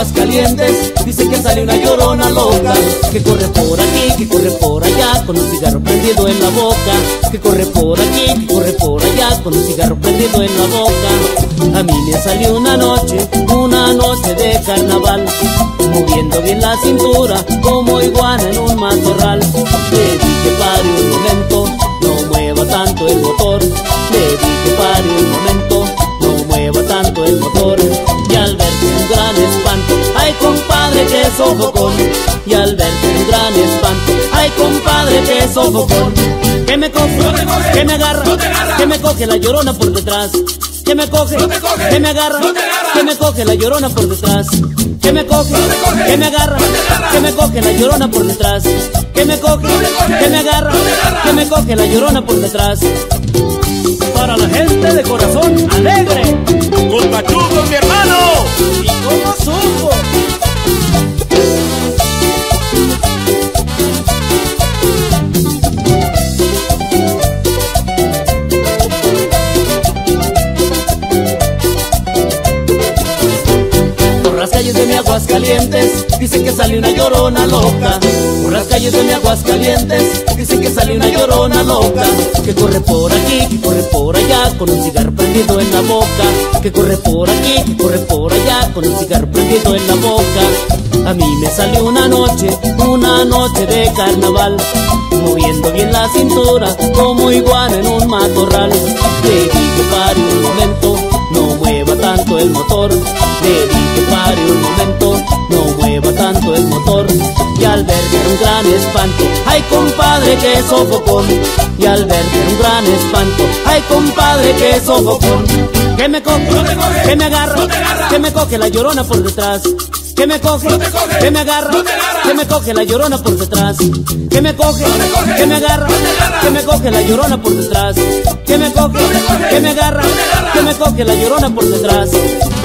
Aguascalientes, dice que sale una llorona loca, que corre por aquí, que corre por allá, con un cigarro prendido en la boca, que corre por aquí, que corre por allá, con un cigarro prendido en la boca. A mí me salió una noche de carnaval, moviendo bien la cintura como iguana en un matorral. Le dije pare un momento, no mueva tanto el motor. Le dije pare un momento, no mueva tanto el motor. Y al verte un gran espanto, ay compadre que sofocón. Y al verte un gran espanto, ay compadre que sofocón. Que me coge, que me agarra, que me coge la llorona por detrás. Que me coge, que me agarra, que me coge la llorona por detrás. Que me coge, que me agarra, que me coge la llorona por detrás. Que me coge, que me agarra, que me coge la llorona por detrás. Para la gente de corazón alegre, con Machuco, mi hermano. ¿Y cómo supo? De mi Aguascalientes, dicen que sale una llorona loca. Por las calles de mi Aguascalientes, dicen que sale una llorona loca, que corre por aquí, que corre por allá, con un cigarro prendido en la boca. Que corre por aquí, que corre por allá, con un cigarro prendido en la boca. A mí me salió una noche de carnaval, moviendo bien la cintura como iguana en un matorral. Le dije pare un momento, no mueva tanto el motor. Le dije pare un momento, no mueva tanto el motor. Y al ver que era un gran espanto, ay compadre que sofocón. Y al ver que era un gran espanto, ay compadre que sofocón. Que me coge, que me agarra, que me coge la llorona por detrás. Que me coge, que me agarra, que me coge la llorona por detrás. Que me coge, que me agarra, que me coge la llorona por detrás. Que me coge, que me agarra, que me coge la llorona por detrás.